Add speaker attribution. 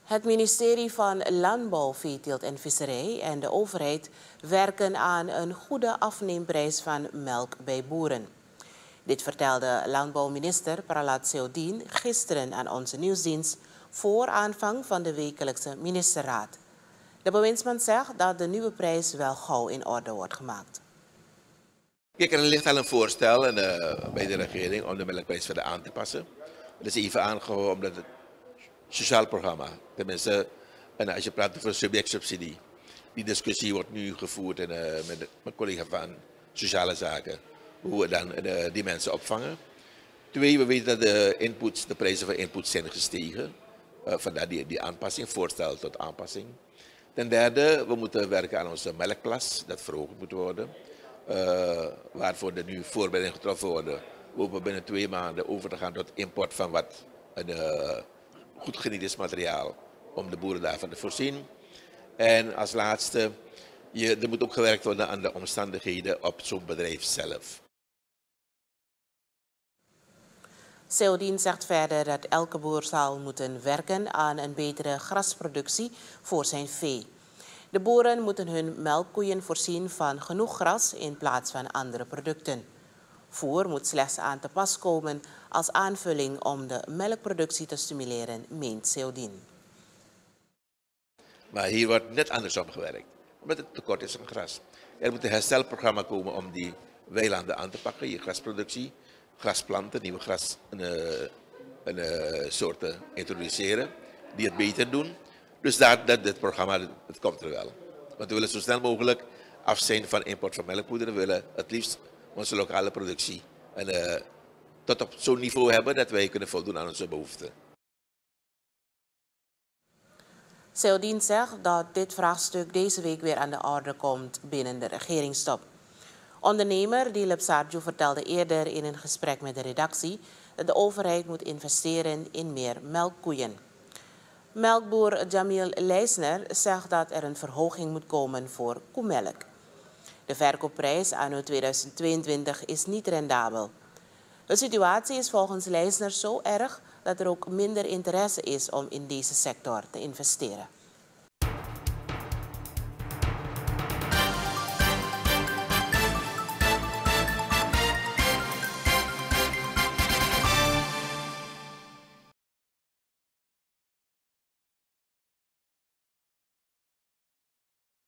Speaker 1: Het ministerie van Landbouw, Veeteelt en Visserij en de overheid werken aan een goede afneemprijs van melk bij boeren. Dit vertelde landbouwminister Pralat Seoudin gisteren aan onze nieuwsdienst voor aanvang van de wekelijkse ministerraad. De bewindsman zegt dat de nieuwe prijs wel gauw in orde wordt gemaakt.
Speaker 2: Kijk, er ligt al een voorstel bij de regering om de melkprijs verder aan te passen. Het is even aangehouden omdat het sociaal programma, tenminste, en als je praat over subjectsubsidie, die discussie wordt nu gevoerd met mijn collega van Sociale Zaken, hoe we dan die mensen opvangen. Twee, we weten dat de prijzen van inputs zijn gestegen. Vandaar die aanpassing, voorstel tot aanpassing. Ten derde, we moeten werken aan onze melkplas, dat verhoogd moet worden. Waarvoor er nu voorbereidingen getroffen worden. We hopen binnen 2 maanden over te gaan tot import van wat goed genetisch materiaal om de boeren daarvan te voorzien. En als laatste, er moet ook gewerkt worden aan de omstandigheden op zo'n bedrijf zelf.
Speaker 1: Seoudin zegt verder dat elke boer zal moeten werken aan een betere grasproductie voor zijn vee. De boeren moeten hun melkkoeien voorzien van genoeg gras in plaats van andere producten. Voer moet slechts aan te pas komen als aanvulling om de melkproductie te stimuleren, meent Seoudin.
Speaker 2: Maar hier wordt net andersom gewerkt, omdat het tekort is aan gras. Er moet een herstelprogramma komen om die weilanden aan te pakken, je grasproductie, grasplanten, nieuwe soorten introduceren, die het beter doen. Dus dit programma, het komt er wel. Want we willen zo snel mogelijk af zijn van import van melkpoeder. We willen het liefst onze lokale productie tot op zo'n niveau hebben dat wij kunnen voldoen aan onze behoeften.
Speaker 1: Seoudin zegt dat dit vraagstuk deze week weer aan de orde komt binnen de regeringstop. Ondernemer Dilip Sarju vertelde eerder in een gesprek met de redactie dat de overheid moet investeren in meer melkkoeien. Melkboer Jamil Leisner zegt dat er een verhoging moet komen voor koemelk. De verkoopprijs anno 2022 is niet rendabel. De situatie is volgens Leisner zo erg dat er ook minder interesse is om in deze sector te investeren.